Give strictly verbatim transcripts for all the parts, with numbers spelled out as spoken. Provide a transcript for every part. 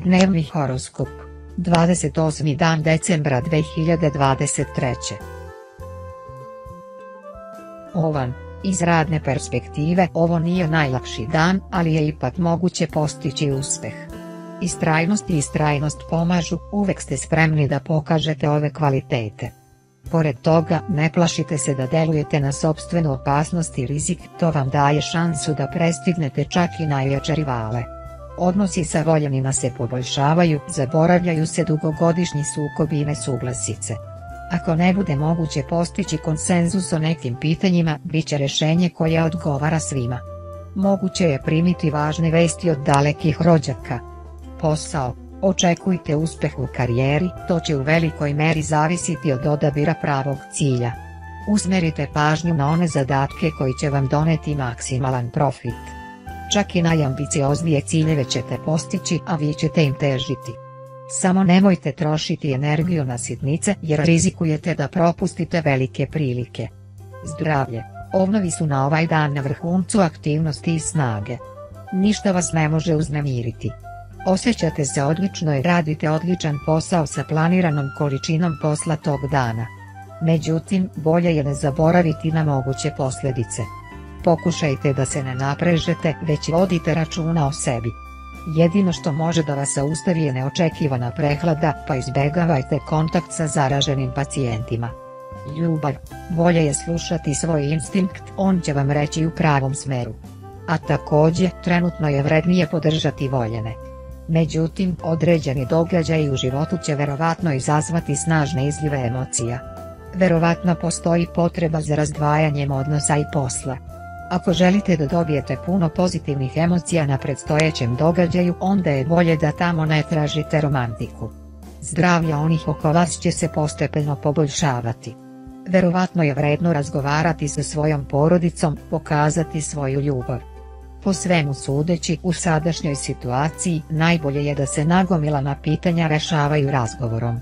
Dnevni horoskop, dvadeset osmi dan decembra dve hiljade dvadeset treće. Ovan, iz radne perspektive ovo nije najlakši dan, ali je ipak moguće postići uspjeh. Istrajnost i istrajnost pomažu, uvek ste spremni da pokažete ove kvalitete. Pored toga, ne plašite se da delujete na sopstvenu opasnost i rizik, to vam daje šansu da prestignete čak i najjače rivale. Odnosi sa voljenima se poboljšavaju, zaboravljaju se dugogodišnji sukobi i nesuglasice. Ako ne bude moguće postići konsenzus o nekim pitanjima, bit će rješenje koje odgovara svima. Moguće je primiti važne vesti od dalekih rođaka. Posao, očekujte uspjeh u karijeri, to će u velikoj meri zavisiti od odabira pravog cilja. Usmjerite pažnju na one zadatke koji će vam doneti maksimalan profit. Čak i najambicioznije ciljeve ćete postići, a vi ćete im težiti. Samo nemojte trošiti energiju na sitnice jer rizikujete da propustite velike prilike. Zdravlje, ovnovi su na ovaj dan na vrhuncu aktivnosti i snage. Ništa vas ne može uznemiriti. Osjećate se odlično i radite odličan posao sa planiranom količinom posla tog dana. Međutim, bolje je ne zaboraviti na moguće posljedice. Pokušajte da se ne naprežete, već vodite računa o sebi. Jedino što može da vas zaustavi je neočekivana prehlada, pa izbjegavajte kontakt sa zaraženim pacijentima. Ljubav, bolje je slušati svoj instinkt, on će vam reći u pravom smeru. A također, trenutno je vrednije podržati voljene. Međutim, određeni događaji u životu će verovatno izazvati snažne izlive emocija. Verovatno postoji potreba za razdvajanjem odnosa i posla. Ako želite da dobijete puno pozitivnih emocija na predstojećem događaju, onda je bolje da tamo ne tražite romantiku. Zdravlje onih oko vas će se postepeno poboljšavati. Verovatno je vredno razgovarati sa svojom porodicom, pokazati svoju ljubav. Po svemu sudeći, u sadašnjoj situaciji, najbolje je da se nagomilana pitanja rešavaju razgovorom.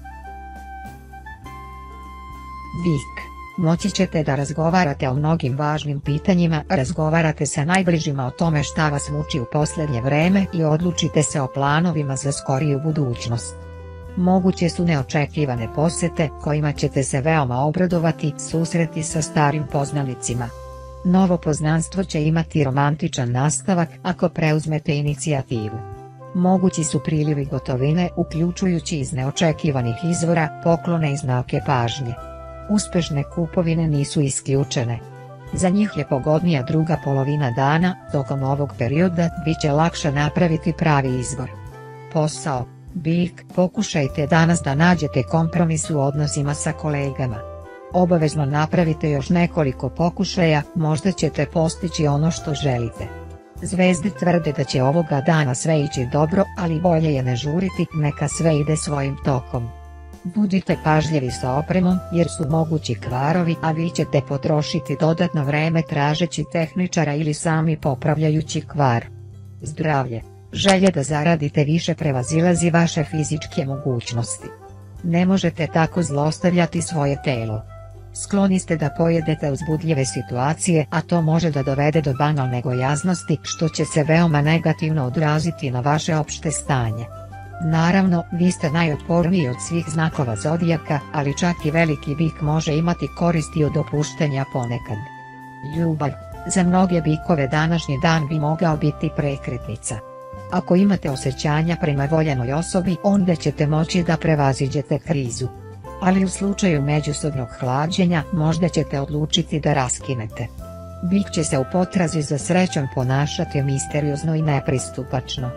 Bik. Moći ćete da razgovarate o mnogim važnim pitanjima, razgovarate sa najbližima o tome šta vas muči u posljednje vreme i odlučite se o planovima za skoriju budućnost. Moguće su neočekivane posjete kojima ćete se veoma obradovati, susreti sa starim poznanicima. Novo poznanstvo će imati romantičan nastavak ako preuzmete inicijativu. Mogući su prilivi gotovine uključujući iz neočekivanih izvora, poklone i znake pažnje. Uspješne kupovine nisu isključene. Za njih je pogodnija druga polovina dana, tokom ovog perioda bit će lakše napraviti pravi izbor. Posao, Bik, pokušajte danas da nađete kompromis u odnosima sa kolegama. Obavezno napravite još nekoliko pokušaja, možda ćete postići ono što želite. Zvezde tvrde da će ovoga dana sve ići dobro, ali bolje je ne žuriti, neka sve ide svojim tokom. Budite pažljivi sa opremom jer su mogući kvarovi, a vi ćete potrošiti dodatno vreme tražeći tehničara ili sami popravljajući kvar. Zdravlje, želje da zaradite više prevazilazi vaše fizičke mogućnosti. Ne možete tako zlostavljati svoje telo. Skloni ste da pojedete uzbudljive situacije, a to može da dovede do banalne gojaznosti, što će se veoma negativno odraziti na vaše opšte stanje. Naravno, vi ste najotporniji od svih znakova zodijaka, ali čak i veliki bik može imati koristi od opuštenja ponekad. Ljubav, za mnoge bikove današnji dan bi mogao biti prekretnica. Ako imate osjećanja prema voljenoj osobi, onda ćete moći da prevaziđete krizu. Ali u slučaju međusobnog hlađenja, možda ćete odlučiti da raskinete. Bik će se u potrazi za srećom ponašati misteriozno i nepristupačno.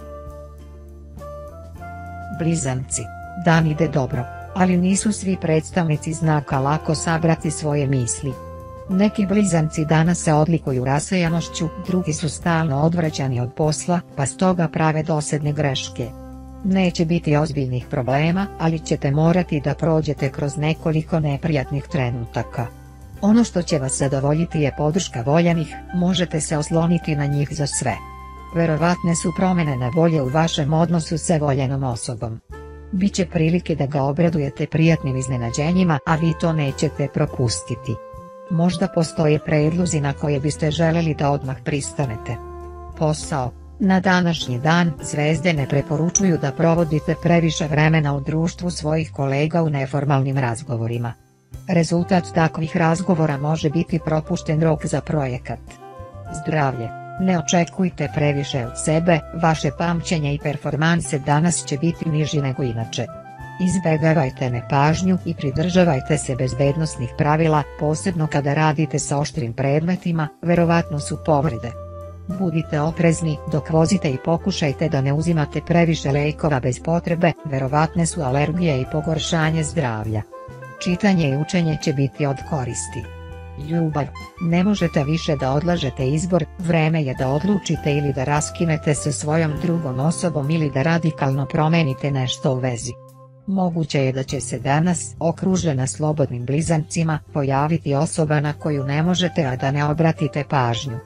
Blizanci, dan ide dobro, ali nisu svi predstavnici znaka lako sabrati svoje misli. Neki blizanci danas se odlikuju rasejanošću, drugi su stalno odvraćani od posla, pa stoga prave dosadne greške. Neće biti ozbiljnih problema, ali ćete morati da prođete kroz nekoliko neprijatnih trenutaka. Ono što će vas zadovoljiti je podrška voljenih, možete se osloniti na njih za sve. Verovatne su promjene na bolje u vašem odnosu sa voljenom osobom. Biće prilike da ga obradujete prijatnim iznenađenjima, a vi to nećete propustiti. Možda postoje prijedlozi na koje biste željeli da odmah pristanete. Posao, Na današnji dan zvezde ne preporučuju da provodite previše vremena u društvu svojih kolega u neformalnim razgovorima. Rezultat takvih razgovora može biti propušten rok za projekat. Zdravlje. Ne očekujte previše od sebe, vaše pamćenje i performanse danas će biti niži nego inače. Izbjegavajte nepažnju i pridržavajte se bezbednosnih pravila, posebno kada radite sa oštrim predmetima, verovatno su povrede. Budite oprezni dok vozite i pokušajte da ne uzimate previše lijekova bez potrebe, verovatne su alergije i pogoršanje zdravlja. Čitanje i učenje će biti od koristi. Ljubav. Ne možete više da odlažete izbor, vreme je da odlučite ili da raskinete sa svojom drugom osobom ili da radikalno promenite nešto u vezi. Moguće je da će se danas, okružena slobodnim blizancima, pojaviti osoba na koju ne možete a da ne obratite pažnju.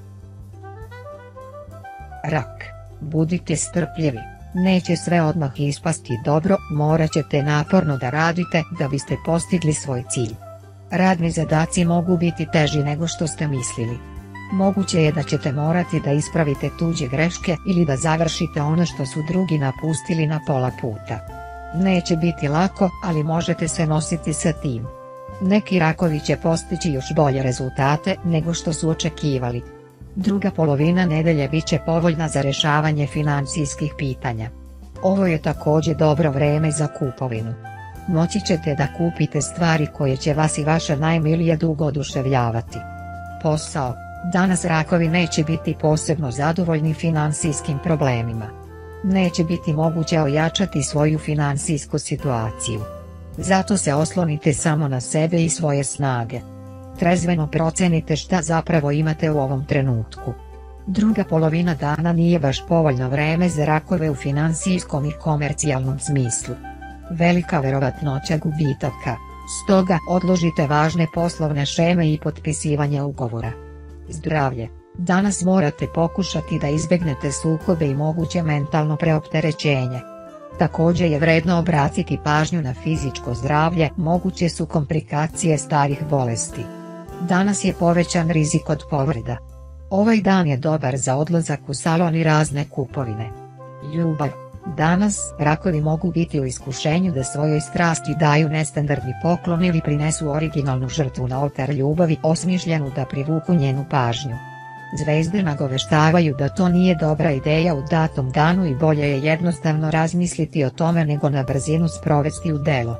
Rak. Budite strpljivi, neće sve odmah ispasti dobro, morat ćete naporno da radite da biste postigli svoj cilj. Radni zadaci mogu biti teži nego što ste mislili. Moguće je da ćete morati da ispravite tuđe greške ili da završite ono što su drugi napustili na pola puta. Neće biti lako, ali možete se nositi sa tim. Neki rakovi će postići još bolje rezultate nego što su očekivali. Druga polovina nedelje bit će povoljna za rješavanje financijskih pitanja. Ovo je također dobro vrijeme za kupovinu. Moći ćete da kupite stvari koje će vas i vaše najmilije dugo oduševljavati. Posao. Danas rakovi neće biti posebno zadovoljni financijskim problemima. Neće biti moguće ojačati svoju financijsku situaciju. Zato se oslonite samo na sebe i svoje snage. Trezveno procenite šta zapravo imate u ovom trenutku. Druga polovina dana nije baš povoljno vrijeme za rakove u financijskom i komercijalnom smislu. Velika verovatnoća gubitaka, stoga odložite važne poslovne šeme i potpisivanje ugovora. Zdravlje. Danas morate pokušati da izbjegnete sukobe i moguće mentalno preopterećenje. Također je vredno obratiti pažnju na fizičko zdravlje, moguće su komplikacije starih bolesti. Danas je povećan rizik od povreda. Ovaj dan je dobar za odlazak u salon i razne kupovine. Ljubav. Danas, rakovi mogu biti u iskušenju da svojoj strasti daju nestandardni poklon ili prinesu originalnu žrtvu na oltar ljubavi osmišljenu da privuku njenu pažnju. Zvezde nagoveštavaju da to nije dobra ideja u datom danu i bolje je jednostavno razmisliti o tome nego na brzinu sprovesti u delo.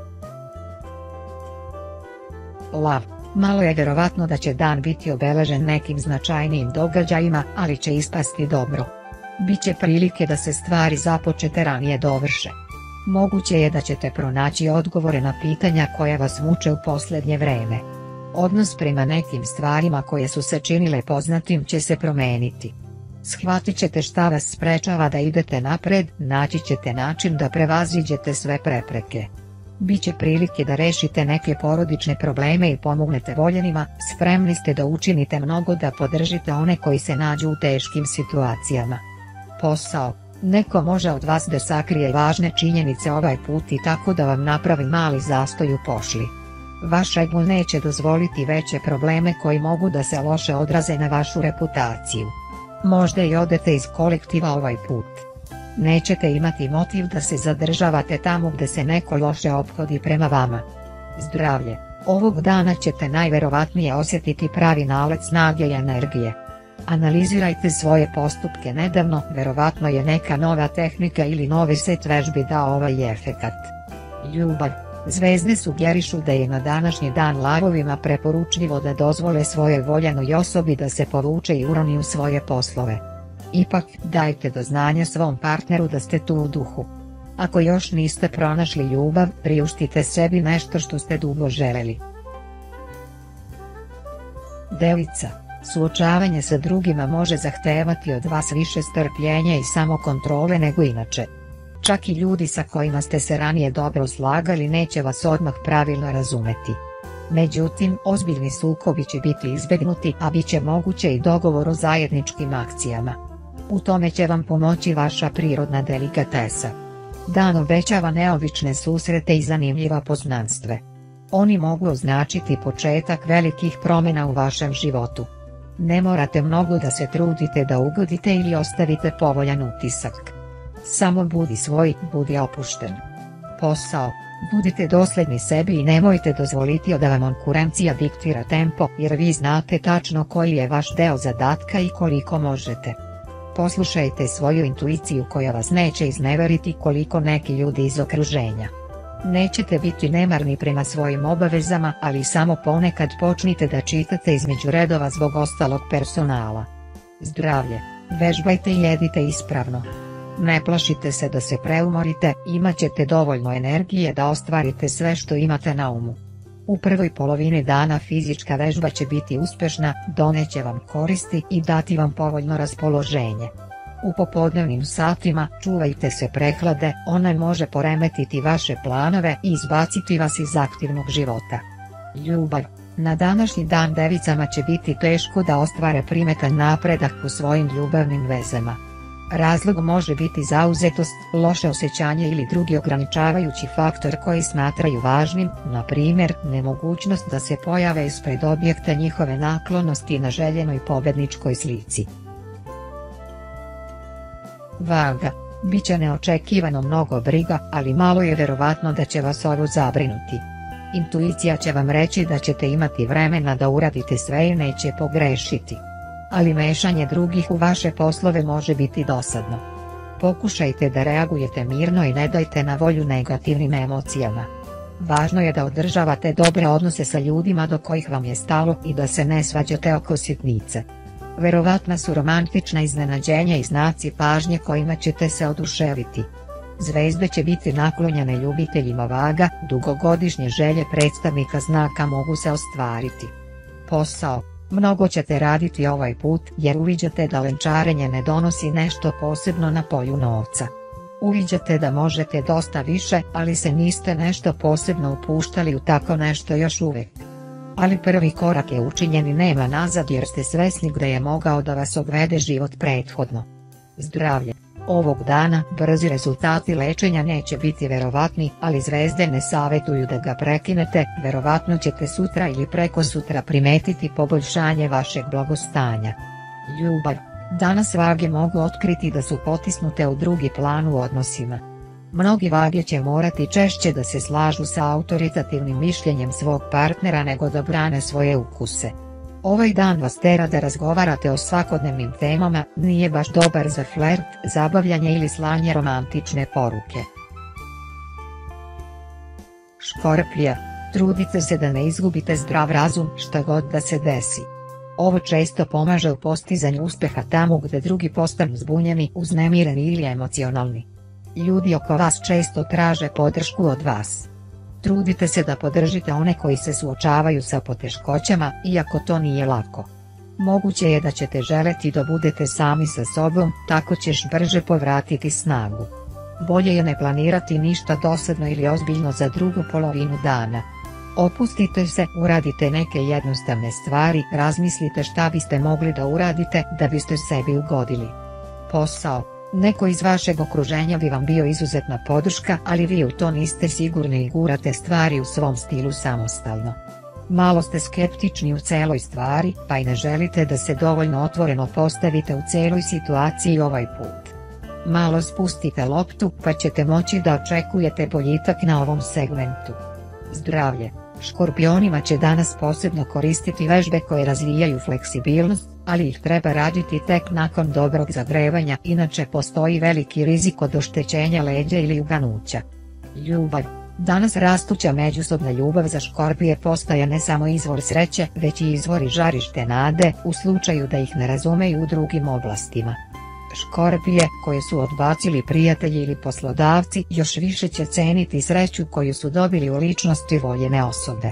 Lav. Malo je vjerovatno da će dan biti obeležen nekim značajnijim događajima, ali će ispasti dobro. Biće prilike da se stvari započete ranije dovrše. Moguće je da ćete pronaći odgovore na pitanja koja vas muče u posljednje vrijeme. Odnos prema nekim stvarima koje su se činile poznatim će se promeniti. Shvatit ćete šta vas sprečava da idete napred, naći ćete način da prevaziđete sve prepreke. Biće prilike da rešite neke porodične probleme i pomognete voljenima, spremni ste da učinite mnogo da podržite one koji se nađu u teškim situacijama. Posao. Neko može od vas da sakrije važne činjenice ovaj put i tako da vam napravi mali zastoj u pošli. Vaš ego neće dozvoliti veće probleme koji mogu da se loše odraze na vašu reputaciju. Možda i odete iz kolektiva ovaj put. Nećete imati motiv da se zadržavate tamo gdje se neko loše ophodi prema vama. Zdravlje. Ovog dana ćete najverovatnije osjetiti pravi nalet snage i energije. Analizirajte svoje postupke nedavno, verovatno je neka nova tehnika ili novi set vežbi dao ovaj efekat. Ljubav. Zvezde sugerišu da je na današnji dan lavovima preporučljivo da dozvole svojoj voljenoj osobi da se povuče i uroni u svoje poslove. Ipak, dajte do znanja svom partneru da ste tu u duhu. Ako još niste pronašli ljubav, priuštite sebi nešto što ste dugo želeli. Devica. Suočavanje sa drugima može zahtevati od vas više strpljenja i samokontrole nego inače. Čak i ljudi sa kojima ste se ranije dobro slagali neće vas odmah pravilno razumeti. Međutim, ozbiljni sukobi će biti izbjegnuti, a bit će moguće i dogovor o zajedničkim akcijama. U tome će vam pomoći vaša prirodna delikatesa. Dan obećava neobične susrete i zanimljiva poznanstve. Oni mogu označiti početak velikih promjena u vašem životu. Ne morate mnogo da se trudite da ugodite ili ostavite povoljan utisak. Samo budi svoj, budi opušten. Posao. Budite dosljedni sebi i nemojte dozvoliti da vam konkurencija diktira tempo, jer vi znate tačno koji je vaš deo zadatka i koliko možete. Poslušajte svoju intuiciju koja vas neće izneveriti koliko neki ljudi iz okruženja. Nećete biti nemarni prema svojim obavezama, ali samo ponekad počnite da čitate između redova zbog ostalog personala. Zdravlje. Vežbajte i jedite ispravno. Ne plašite se da se preumorite, imat ćete dovoljno energije da ostvarite sve što imate na umu. U prvoj polovini dana fizička vežba će biti uspješna, doneće vam koristi i dati vam povoljno raspoloženje. U popodnevnim satima čuvajte se prehlade, ona može poremetiti vaše planove i izbaciti vas iz aktivnog života. Ljubav. Na današnji dan devicama će biti teško da ostvare primetan napredak u svojim ljubavnim vezama. Razlog može biti zauzetost, loše osjećanje ili drugi ograničavajući faktor koji smatraju važnim, na primjer nemogućnost da se pojave ispred objekta njihove naklonosti na željenoj pobedničkoj slici. Vaga. Biće neočekivano mnogo briga, ali malo je vjerovatno da će vas ovo zabrinuti. Intuicija će vam reći da ćete imati vremena da uradite sve i neće pogrešiti. Ali mešanje drugih u vaše poslove može biti dosadno. Pokušajte da reagujete mirno i ne dajte na volju negativnim emocijama. Važno je da održavate dobre odnose sa ljudima do kojih vam je stalo i da se ne svađate oko sitnice. Verovatna su romantična iznenađenja i znaci pažnje kojima ćete se oduševiti. Zvezde će biti naklonjene ljubiteljima vaga, dugogodišnje želje predstavnika znaka mogu se ostvariti. Posao. Mnogo ćete raditi ovaj put jer uviđate da lenčarenje ne donosi nešto posebno na polju novca. Uviđate da možete dosta više, ali se niste nešto posebno upuštali u tako nešto još uvijek. Ali prvi korak je učinjen i nema nazad jer ste svesni gdje je mogao da vas odvede život prethodno. Zdravlje. Ovog dana brzi rezultati lečenja neće biti verovatni, ali zvezde ne savjetuju da ga prekinete, verovatno ćete sutra ili prekosutra primetiti poboljšanje vašeg blagostanja. Ljubav. Danas vage mogu otkriti da su potisnute u drugi plan u odnosima. Mnogi vage će morati češće da se slažu sa autoritativnim mišljenjem svog partnera nego da brane svoje ukuse. Ovaj dan vas tera da razgovarate o svakodnevnim temama, nije baš dobar za flert, zabavljanje ili slanje romantične poruke. Škorpija. Trudite se da ne izgubite zdrav razum šta god da se desi. Ovo često pomaže u postizanju uspjeha tamo gdje drugi postanu zbunjeni, uznemireni ili emocionalni. Ljudi oko vas često traže podršku od vas. Trudite se da podržite one koji se suočavaju sa poteškoćama, iako to nije lako. Moguće je da ćete želeti da budete sami sa sobom, tako ćeš brže povratiti snagu. Bolje je ne planirati ništa dosadno ili ozbiljno za drugu polovinu dana. Opustite se, uradite neke jednostavne stvari, razmislite šta biste mogli da uradite da biste sebi ugodili. Posao. Neko iz vašeg okruženja bi vam bio izuzetna podrška, ali vi u to niste sigurni i gurate stvari u svom stilu samostalno. Malo ste skeptični u celoj stvari, pa i ne želite da se dovoljno otvoreno postavite u celoj situaciji ovaj put. Malo spustite loptu pa ćete moći da očekujete boljitak na ovom segmentu. Zdravlje. Škorpionima će danas posebno koristiti vežbe koje razvijaju fleksibilnost, ali ih treba raditi tek nakon dobrog zagrevanja, inače postoji veliki rizik od oštećenja leđa ili uganuća. Ljubav. Danas rastuća međusobna ljubav za škorpije postaje ne samo izvor sreće, već i izvor i žarište nade, u slučaju da ih ne razumeju u drugim oblastima. Škorpije, koje su odbacili prijatelji ili poslodavci, još više će ceniti sreću koju su dobili u ličnosti voljene osobe.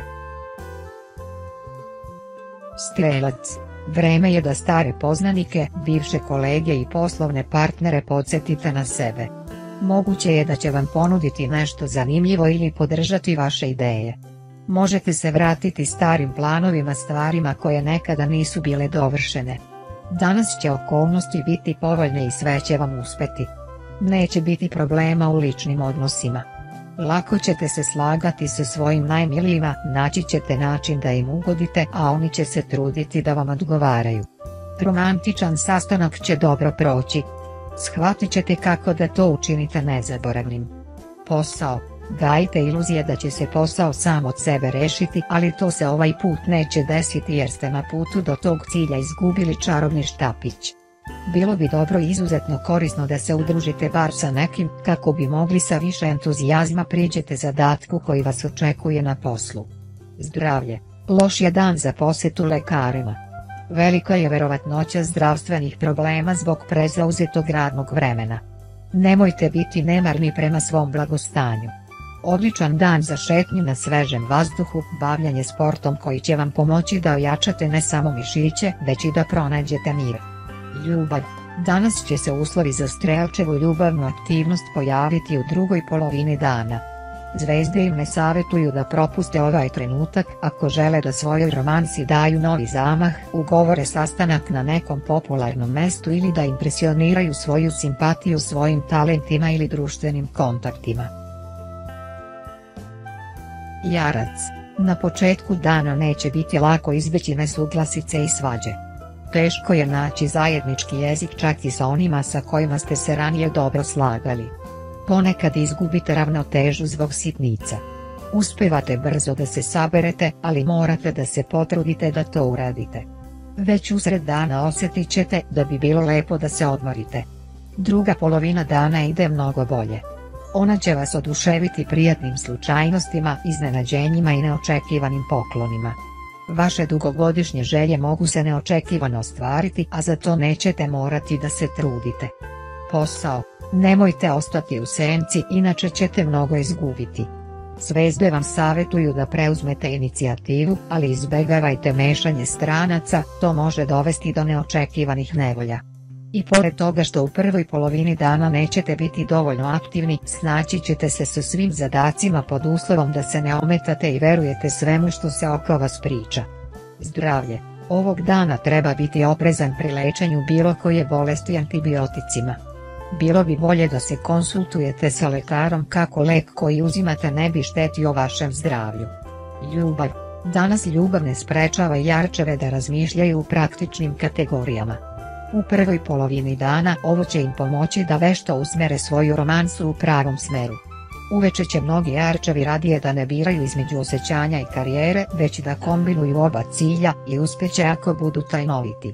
Strelac. Vreme je da stare poznanike, bivše kolege i poslovne partnere podsjetite na sebe. Moguće je da će vam ponuditi nešto zanimljivo ili podržati vaše ideje. Možete se vratiti starim planovima, stvarima koje nekada nisu bile dovršene. Danas će okolnosti biti povoljne i sve će vam uspeti. Neće biti problema u ličnim odnosima. Lako ćete se slagati sa svojim najmilijima, naći ćete način da im ugodite, a oni će se truditi da vam odgovaraju. Romantičan sastanak će dobro proći. Shvatit ćete kako da to učinite nezaboravnim. Posao. Gajite iluzije da će se posao sam od sebe rešiti, ali to se ovaj put neće desiti jer ste na putu do tog cilja izgubili čarobni štapić. Bilo bi dobro i izuzetno korisno da se udružite bar sa nekim kako bi mogli sa više entuzijazma priđete zadatku koji vas očekuje na poslu. Zdravlje. Loš je dan za posetu lekarima. Velika je verovatnoća zdravstvenih problema zbog prezauzetog radnog vremena. Nemojte biti nemarni prema svom blagostanju. Odličan dan za šetnju na svežem vazduhu, bavljanje sportom koji će vam pomoći da ojačate ne samo mišiće već i da pronađete mir. Ljubav. Danas će se uslovi za strelčevu ljubavnu aktivnost pojaviti u drugoj polovini dana. Zvezde im ne savjetuju da propuste ovaj trenutak ako žele da svojoj romansi daju novi zamah, ugovore sastanak na nekom popularnom mestu ili da impresioniraju svoju simpatiju svojim talentima ili društvenim kontaktima. Jarac. Na početku dana neće biti lako izbjeći nesuglasice i svađe. Teško je naći zajednički jezik čak i sa onima sa kojima ste se ranije dobro slagali. Ponekad izgubite ravnotežu zbog sitnica. Uspevate brzo da se saberete, ali morate da se potrudite da to uradite. Već usred dana osjetit ćete da bi bilo lepo da se odmorite. Druga polovina dana ide mnogo bolje. Ona će vas oduševiti prijatnim slučajnostima, iznenađenjima i neočekivanim poklonima. Vaše dugogodišnje želje mogu se neočekivano ostvariti, a za to nećete morati da se trudite. Posao. Nemojte ostati u senci, inače ćete mnogo izgubiti. Zvezde vam savjetuju da preuzmete inicijativu, ali izbegavajte mešanje stranaca, to može dovesti do neočekivanih nevolja. I pored toga što u prvoj polovini dana nećete biti dovoljno aktivni, snaći ćete se sa svim zadacima pod uslovom da se ne ometate i verujete svemu što se oko vas priča. Zdravlje. Ovog dana treba biti oprezan pri lečenju bilo koje bolesti antibioticima. Bilo bi bolje da se konsultujete sa lekarom kako lek koji uzimate ne bi štetio vašem zdravlju. Ljubav. Danas ljubav ne sprečava jarčeve da razmišljaju u praktičnim kategorijama. U prvoj polovini dana ovo će im pomoći da vešto usmere svoju romansu u pravom smeru. Uveče će mnogi jarčevi radije da ne biraju između osjećanja i karijere, već da kombinuju oba cilja i uspeće ako budu tajnoviti.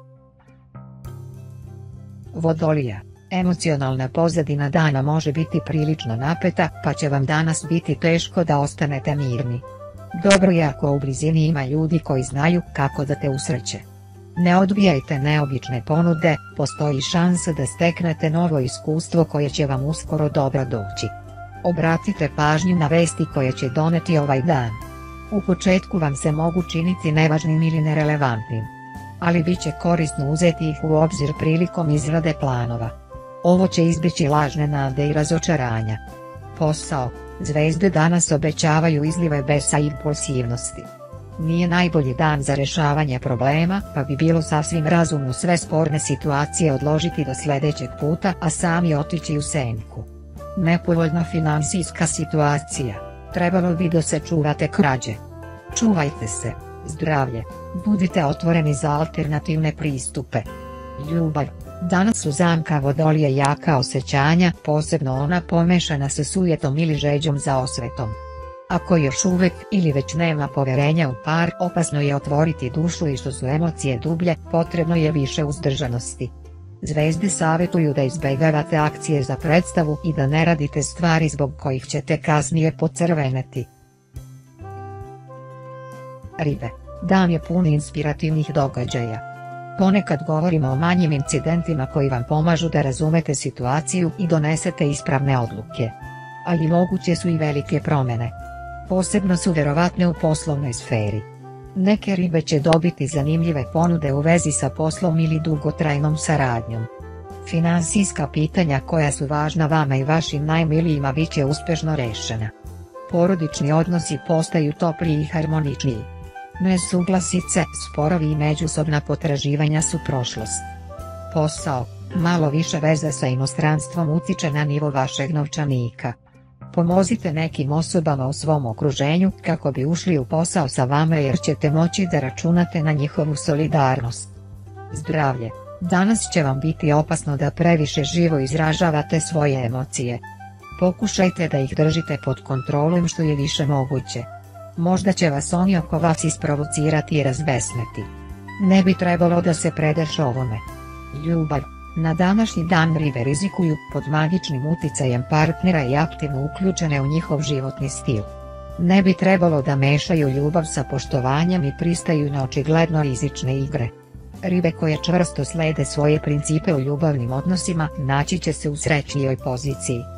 Vodolija. Emocionalna pozadina dana može biti prilično napeta, pa će vam danas biti teško da ostanete mirni. Dobro je ako u blizini ima ljudi koji znaju kako da te usreće. Ne odbijajte neobične ponude, postoji šansa da steknete novo iskustvo koje će vam uskoro dobro doći. Obratite pažnju na vesti koje će doneti ovaj dan. U početku vam se mogu činiti nevažnim ili nerelevantnim. Ali bit će korisno uzeti ih u obzir prilikom izrade planova. Ovo će izbjeći lažne nade i razočaranja. Posao. Zvezde danas obećavaju izlive besa i impulsivnosti. Nije najbolji dan za rješavanje problema, pa bi bilo sasvim razumno sve sporne situacije odložiti do sljedećeg puta, a sami otići u senku. Nepovoljna financijska situacija. Trebalo bi da se čuvate krađe. Čuvajte se. Zdravlje. Budite otvoreni za alternativne pristupe. Ljubav. Danas su zamka Vodolije jaka osjećanja, posebno ona pomešana sa sujetom ili žeđom za osvetom. Ako još uvijek ili već nema povjerenja u par, opasno je otvoriti dušu i što su emocije dublje, potrebno je više uzdržanosti. Zvezde savjetuju da izbegavate akcije za predstavu i da ne radite stvari zbog kojih ćete kasnije pocrveneti. Ribe. Dan je pun inspirativnih događaja. Ponekad govorimo o manjim incidentima koji vam pomažu da razumete situaciju i donesete ispravne odluke. Ali moguće su i velike promjene. Posebno su vjerovatne u poslovnoj sferi. Neke ribe će dobiti zanimljive ponude u vezi sa poslom ili dugotrajnom saradnjom. Financijska pitanja koja su važna vama i vašim najmilijima bit će uspješno rešena. Porodični odnosi postaju topliji i harmoničniji. Nesuglasice, sporovi i međusobna potraživanja su prošlost. Posao. Malo više veze sa inostranstvom utiče na nivo vašeg novčanika. Pomozite nekim osobama u svom okruženju kako bi ušli u posao sa vama jer ćete moći da računate na njihovu solidarnost. Zdravlje. Danas će vam biti opasno da previše živo izražavate svoje emocije. Pokušajte da ih držite pod kontrolom što je više moguće. Možda će vas oni oko vas isprovocirati i razbesneti. Ne bi trebalo da se predaš ovome. Ljubav. Na današnji dan ribe rizikuju pod magičnim uticajem partnera i aktivno uključene u njihov životni stil. Ne bi trebalo da mešaju ljubav sa poštovanjem i pristaju na očigledno rizične igre. Ribe koje čvrsto slede svoje principe u ljubavnim odnosima naći će se u srećnijoj poziciji.